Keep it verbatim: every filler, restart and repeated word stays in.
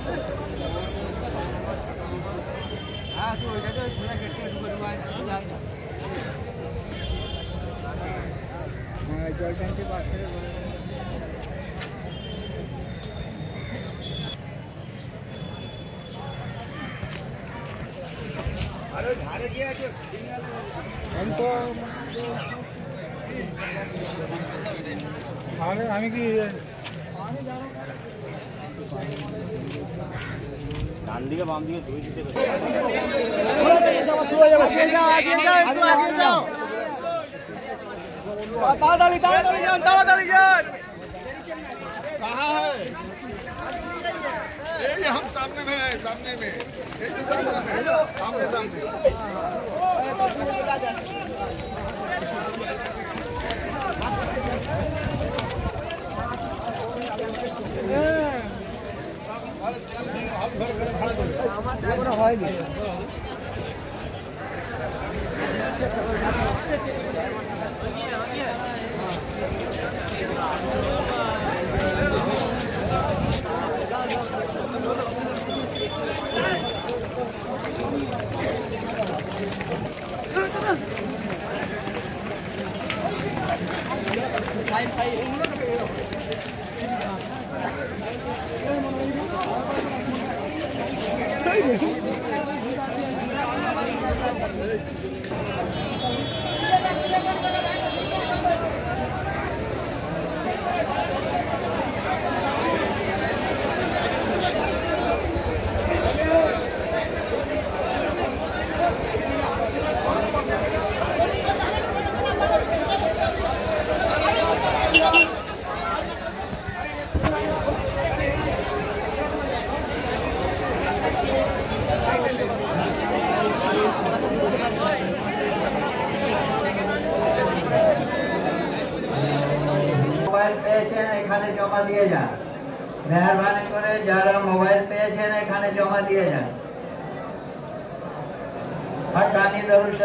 हाँ तो इधर तो सोना गेट के ऊपर हुआ है जाता हाँ जल टैंक के पास से अरे धारे गया कि हम तो আরে আমি কি ডান দিকে বাম দিকে দুই দিকে তাড়াতাড়ি তাড়াতাড়ি যান তাড়াতাড়ি যান कहां है ये हम सामने में है सामने में एक सामने सामने सामने মোবাইল পেয়েছেন এখানে জমা দিয়ে যান মেহেরবানি করে যারা মোবাইল পেয়েছেন এখানে জমা দিয়ে যান হকানি দরুদ